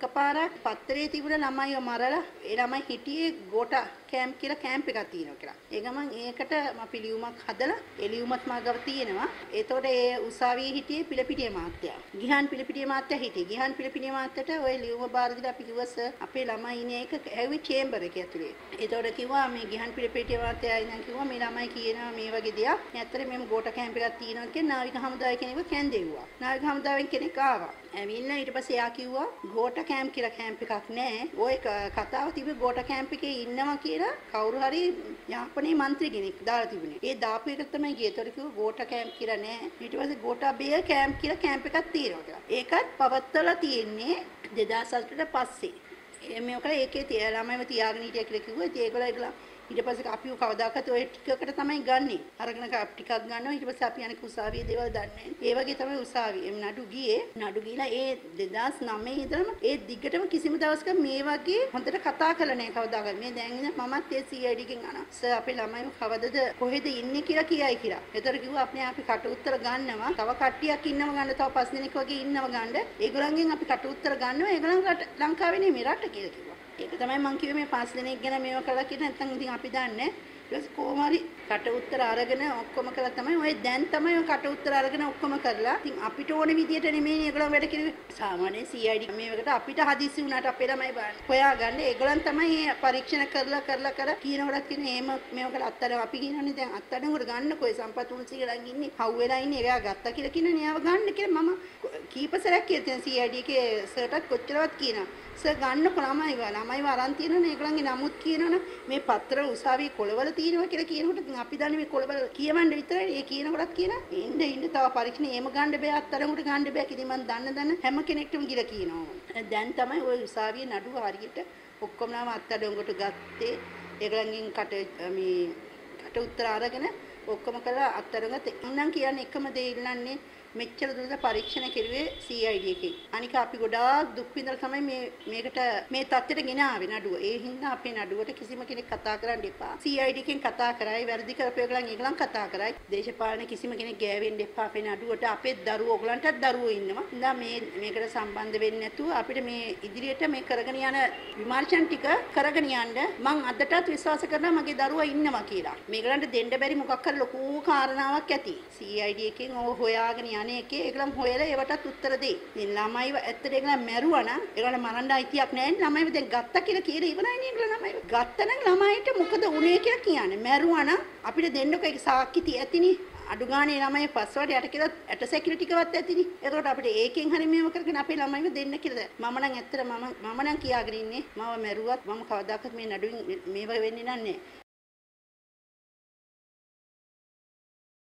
එකපාරක් පත්තරේ තිබුණ ළමයිව මරලා ඒ ළමයි හිටියේ ගෝඨා කැම්ප් කියලා කැම්ප් එකක් තියෙනවා කියලා. ඒ ගමන් ඒකට අපි ලියුමක් හදලා ඒ ලියුමත් මාගව තියෙනවා. ඒතකොට ඒ උසාවියේ හිටියේ පිළපිටිය මාත්‍යා. ගිහාන් පිළපිටිය මාත්‍යා හිටියේ. ගිහාන් පිළපිටිය මාත්‍යාට ওই ලියුම බාර දීලා අපි කිව්වා සර් අපේ ළමයි ඉන්නේ එක ඇවි චේම්බර් එකේ ඇතුලේ. ඒතකොට කිව්වා මේ ගිහාන් පිළපිටිය මාත්‍යා ඉඳන් කිව්වා මේ ළමයි කියනවා මේ වගේ දෙයක්. මේ ඇත්තට මෙහෙම ගෝඨා කැම්ප් එකක් තියෙනවා කියලා නාවික හමුදාවේ කෙනෙක්ව කැන්දෙව්වා. නාවික හමුදාවෙන් කෙනෙක් ආවා. ඇවිල්ලා ඊට පස්සේ එයා කිව්වා ගෝඨා කැම්ප් කියලා කැම්ප් එකක් නැහැ. ওই කතාව තිබ්බේ ගෝඨා කැම්ප් එකේ ඉන්නවා කියලා කවුරු හරි යාපනයේ മന്ത്രി කෙනෙක් දාලා තිබුණේ. ඒ දාපු එක තමයි ගියේ. ඒතර කිව්වා ගෝඨා කැම්ප් කියලා නැහැ. ඊට පස්සේ ගෝඨා බේ කැම්ප් කියලා කැම්ප් එකක් තියෙනවා කියලා. ඒකත් පවත්වලා තියෙන්නේ 2008ට පස්සේ. මේක ඒකේ ළමයිව තියාගෙන හිටියා කියලා කිව්වා. ඒගොල්ලෝ ඊට පස්සේ අපිව කවදාකවත් ওই ටිකකට තමයි ගන්නෙ. අරගෙන ටිකක් ගන්නවා ඊට පස්සේ අපි අනික උසාවියේ දේවල් දන්නේ නැහැ. ඒ වගේ තමයි උසාවියේ නඩු ගියේ. නඩු ගිහලා ඒ 2009 ඉඳලම ඒ දිගටම කිසිම දවසක මේ වගේ හොඳට කතා කළා නැහැ කවදාකවත්. මේ දැන් ඉන්න මමත් ඒ CID එකෙන් අහනවා. සර් අපේ ළමයිව කවදද කොහෙද ඉන්නේ කියලා කියයි කියලා. ඒතර කිව්වා අපි කට උත්තර ගන්නවා. තව කට්ටියක් ඉන්නව ගන්න. තව 5 දෙනෙක් වගේ ඉන්නව ගන්න. ඒගොල්ලන්ගෙන් අපි කට උත්තර ගන්නවා. ඒගොල්ලන් ලංකාවේ නෙමෙයි රට කියලා කිව්වා. ඒක තමයි මම කිව්වේ මේ 5 දෙනෙක් ගැන මේව කළා කියලා නැත්නම් ඉතින් අපි දන්නේ ඊට කොහොම හරි කට උත්තර අරගෙන ඔක්කොම කළා තමයි ඔය දැන් තමයි ඔය කට උත්තර අරගෙන ඔක්කොම කරලා ඉතින් අපිට ඕන විදියට නෙමෙයි ඒගොල්ලෝ වැඩ කිරුවේ සාමාන්‍ය CID මේකට අපිට හදිස්සි වුණාට අපේ ළමයි බලන්න හොයාගන්න ඒගොල්ලන් තමයි මේ පරීක්ෂණ කරලා කියනකොටත් කියන එහෙම මේකට අත්තර අපි කියනනේ දැන් අත්තඩංගුවට ගන්න කොයි සම්පත් උන්සිගලන් ඉන්නේ හව් වෙලා ඉන්නේ එයා ගත්තා කියලා කියනනේ එයාව ගන්න කියලා මම කීප සැරයක් කියතෙන් CID එකේ සර්ටත් කොච්චරවත් කියනවා සර් ගන්නකො ළමයිව අරන් තියෙනවනේ ඒගොල්ලන්ගේ නමුත් කියනවනේ මේ පත්‍ර උසාවියේ කොළවල තියෙනවා කියලා කියනකොට ඉතින් අපි දන්නේ මේ කොළවල කියවන්න විතරයි ඒ කියනකොටත් කියන ඉන්න තව පරීක්ෂණ එහෙම ගන්න බෑ අත්තරමුට ගන්න බෑ කිදි මන් දන්න හැම කෙනෙක්ටම කියලා කියනවා දැන් තමයි ওই උසාවියේ නඩුව හරියට ඔක්කොම නාම අත්තරමුට ගත්තේ ඒගොල්ලන්ගෙන් කට උත්තර අරගෙන ඔක්කොම කරලා අත්තරමුට ඉන්නම් කියන්නේ එකම දේ ඉල්ලන්නේ මෙච්චර දුරට පරීක්ෂණ කෙරුවේ CID එකෙන්. අනික අපි ගොඩාක් දුක් විඳලා තමයි මේකට මේ තත්ත්වයට ගෙන ආවේ නඩුව. ඒ හින්දා අපේ නඩුවට කිසිම කෙනෙක් කතා කරන්න එපා. CID එකෙන් කතා කරයි, වැරදි කරපේකලන් ඒගොල්ලන් කතා කරයි. දේශපාලන කිසිම කෙනෙක් ගෑවෙන්න එපා අපේ නඩුවට. අපේ දරුවෝ ඕගොල්ලන්ටත් දරුවෝ ඉන්නවා. ඉතින් මේකට සම්බන්ධ වෙන්නේ නැතුව අපිට මේ ඉදිරියට මේ කරගෙන යන විමර්ශන ටික කරගෙන යන්න මම අදටත් විශ්වාස කරනවා මගේ දරුවා ඉන්නවා කියලා. මේගොල්ලන්ට දෙන්න බැරි මොකක් හරි ලොකු කාරණාවක් ඇති. CID එකෙන් හොයාගෙන අනේකේ ඒගොල්ලන් හොයලා ඒවටත් උත්තර දෙයි. ඉතින් ළමයිව ඇත්තට ඒගොල්ලන් මැරුවා නම් ඒගොල්ලන් මරන්න අයිතියක් නැහැ. ළමයිව දැන් ගත්තා කියලා ඉවරයි නේ ඒගොල්ලන් ළමයිව. ගත්තා නම් ළමයිට මොකද උනේ කියලා කියන්නේ. මැරුවා නම් අපිට දෙන්නකෝ ඒක සාක්ෂි ඇතිනේ. අඩු ගානේ ළමයි පස්වර්ඩ් යට කියලා ඇට සෙකියුරිටි එකවත් ඇතිනේ. ඒකට අපිට ඒකෙන් හරි මේව කරගෙන අපේ ළමයිව දෙන්න කියලා. මම නම් ඇත්තට මම නම් කියාගෙන ඉන්නේ මම මැරුවත් මම කවදාකවත් මේ නඩුවෙන් මේව වෙන්නේ නැහැ.